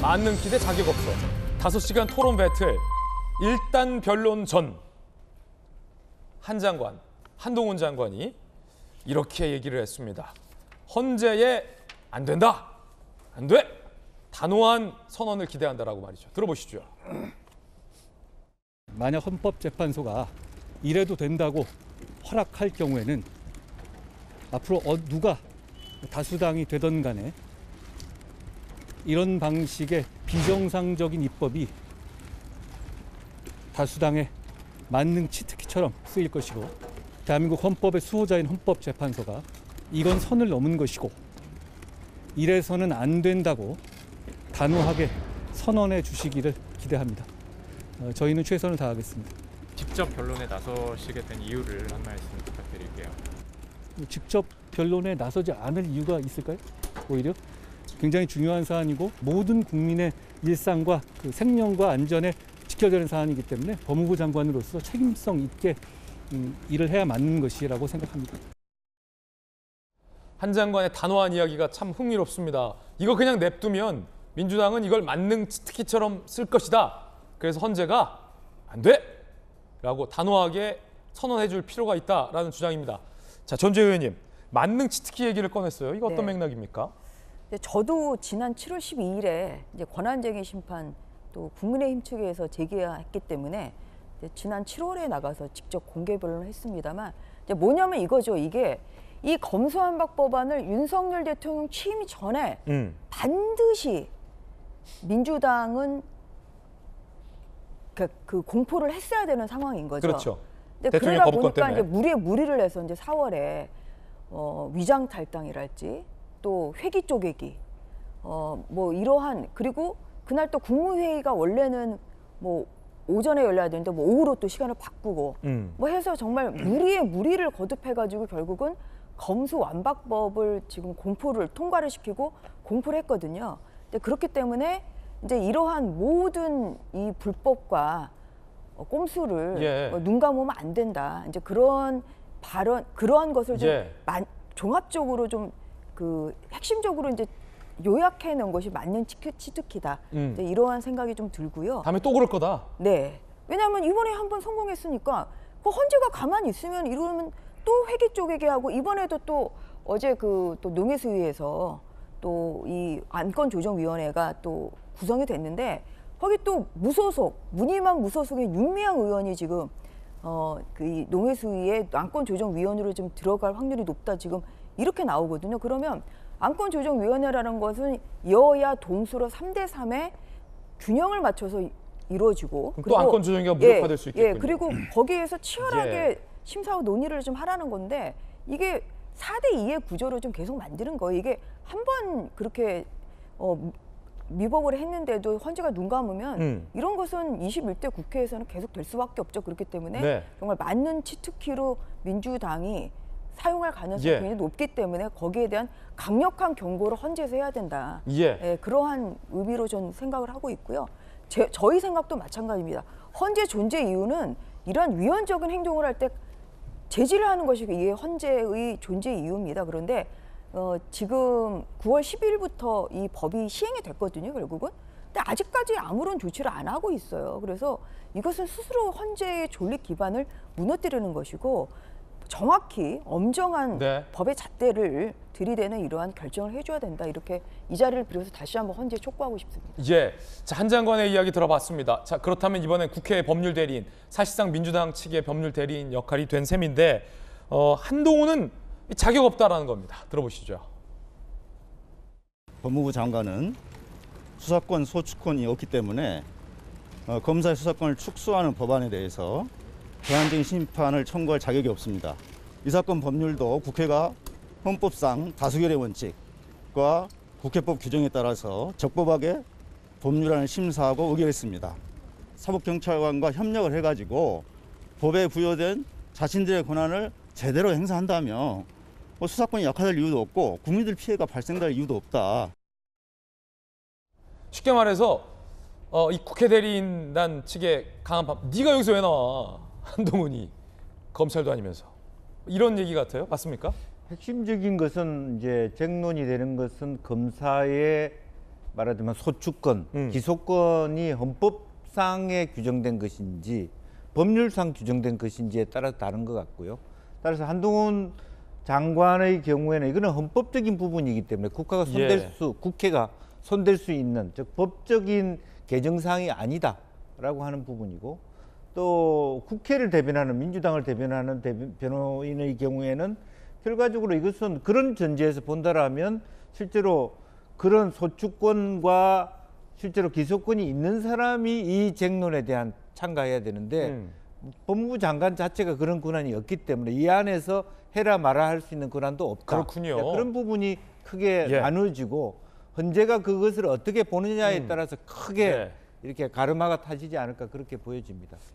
만능 기대 자격 없어. 5시간 토론 배틀. 일단 변론 전. 한동훈 장관이 이렇게 얘기를 했습니다. 헌재에 안 된다. 안 돼. 단호한 선언을 기대한다라고 말이죠. 들어보시죠. 만약 헌법재판소가 이래도 된다고 허락할 경우에는 앞으로 누가 다수당이 되던 간에 이런 방식의 비정상적인 입법이 다수당의 만능 치트키처럼 쓰일 것이고, 대한민국 헌법의 수호자인 헌법재판소가 이건 선을 넘은 것이고 이래서는 안 된다고 단호하게 선언해 주시기를 기대합니다. 저희는 최선을 다하겠습니다. 직접 변론에 나서시게 된 이유를 한 말씀 부탁드릴게요. 직접 변론에 나서지 않을 이유가 있을까요? 오히려 굉장히 중요한 사안이고 모든 국민의 일상과 그 생명과 안전에 지켜야 되는 사안이기 때문에 법무부 장관으로서 책임성 있게 일을 해야 맞는 것이라고 생각합니다. 한 장관의 단호한 이야기가 참 흥미롭습니다. 이거 그냥 냅두면 민주당은 이걸 만능 치트키처럼 쓸 것이다. 그래서 헌재가 안 돼! 라고 단호하게 선언해 줄 필요가 있다라는 주장입니다. 자, 전재 의원님, 만능 치트키 얘기를 꺼냈어요. 이거 어떤 맥락입니까? 저도 지난 7월 12일에 이제 권한쟁의 심판 또 국민의힘 측에서 제기했기 때문에 지난 7월에 나가서 직접 공개 변론을 했습니다만, 뭐냐면 이거죠. 이게 이 검수완박 법안을 윤석열 대통령 취임 전에 반드시 민주당은 그 공포를 했어야 되는 상황인 거죠. 그렇죠. 근데 그러다 보니까 이제 무리를 해서 이제 4월에 위장 탈당이랄지 또 회기 쪼개기 뭐 이러한, 그리고 그날 또 국무회의가 원래는 뭐 오전에 열려야 되는데 뭐 오후로 또 시간을 바꾸고 뭐 해서 정말 무리를 거듭해가지고 결국은 검수완박법을 지금 공포를 통과를 시키고 공포를 했거든요. 근데 그렇기 때문에 이제 이러한 모든 이 불법과 꼼수를 눈 감으면 안 된다. 이제 그런 발언, 그러한 것을 좀 종합적으로 좀 그 핵심적으로 이제 요약해 놓은 것이 만능 치트키다. 이제 이러한 생각이 좀 들고요. 다음에 또 그럴 거다. 네. 왜냐하면 이번에 한번 성공했으니까 그 헌재가 가만히 있으면 이러면 또 회기 쪼개게 하고, 이번에도 또 어제 그 또 농해수위에서 또 이 안건조정위원회가 또 구성이 됐는데 거기 또 무소속, 무늬만 무소속의 윤미향 의원이 지금 그 농해수위의 안건조정위원으로 좀 들어갈 확률이 높다 지금 이렇게 나오거든요. 그러면 안건조정위원회라는 것은 여야 동수로 3대 3의 균형을 맞춰서 이루어지고, 그리고 또 안건조정위가 무력화될 수 있겠군요. 그리고 거기에서 치열하게 심사와 논의를 좀 하라는 건데 이게 4대 2의 구조로 좀 계속 만드는 거예요. 이게 한 번 그렇게 미법을 했는데도 헌재가 눈 감으면 이런 것은 21대 국회에서는 계속 될 수밖에 없죠. 그렇기 때문에 정말 맞는 치트키로 민주당이 사용할 가능성이 굉장히 높기 때문에 거기에 대한 강력한 경고를 헌재에서 해야 된다. 그러한 의미로 저는 생각을 하고 있고요. 저희 생각도 마찬가지입니다. 헌재 존재 이유는 이러한 위헌적인 행동을 할 때 제지를 하는 것이 이게 헌재의 존재 이유입니다. 그런데 지금 9월 10일부터 이 법이 시행이 됐거든요, 결국은. 근데 아직까지 아무런 조치를 안 하고 있어요. 그래서 이것은 스스로 헌재의 존립 기반을 무너뜨리는 것이고, 정확히 엄정한 법의 잣대를 들이대는 이러한 결정을 해줘야 된다. 이렇게 이 자리를 빌어서 다시 한번 헌재에 촉구하고 싶습니다. 자, 한 장관의 이야기 들어봤습니다. 자, 그렇다면 이번엔 국회 법률 대리인, 사실상 민주당 측의 법률 대리인 역할이 된 셈인데 한동훈은 자격 없다라는 겁니다. 들어보시죠. 법무부 장관은 수사권 소추권이 없기 때문에 검사의 수사권을 축소하는 법안에 대해서 권한쟁의 심판을 청구할 자격이 없습니다. 이 사건 법률도 국회가 헌법상 다수결의 원칙과 국회법 규정에 따라서 적법하게 법률안을 심사하고 의결했습니다. 사법경찰관과 협력을 해가지고 법에 부여된 자신들의 권한을 제대로 행사한다면 수사권이 약화될 이유도 없고 국민들 피해가 발생될 이유도 없다. 쉽게 말해서 이 국회 대리인단 측의 강한 밥, 네가 여기서 왜 나와? 한동훈이 검찰도 아니면서 이런 얘기 같아요. 맞습니까? 핵심적인 것은 이제 쟁론이 되는 것은 검사의 말하자면 소추권, 기소권이 헌법상에 규정된 것인지 법률상 규정된 것인지에 따라 다른 것 같고요. 따라서 한동훈 장관의 경우에는 이거는 헌법적인 부분이기 때문에 국회가 손댈 수 있는 즉 법적인 개정사항이 아니다라고 하는 부분이고, 또 국회를 대변하는 민주당을 대변하는 변호인의 경우에는 결과적으로 이것은 그런 전제에서 본다라면 실제로 그런 소추권과 실제로 기소권이 있는 사람이 이 쟁론에 대한 참가해야 되는데 법무부 장관 자체가 그런 권한이 없기 때문에 이 안에서 해라 마라 할 수 있는 권한도 없다. 그렇군요. 그런 부분이 크게 예. 나눠지고 헌재가 그것을 어떻게 보느냐에 따라서 크게 예. 이렇게 가르마가 타지지 않을까 그렇게 보여집니다.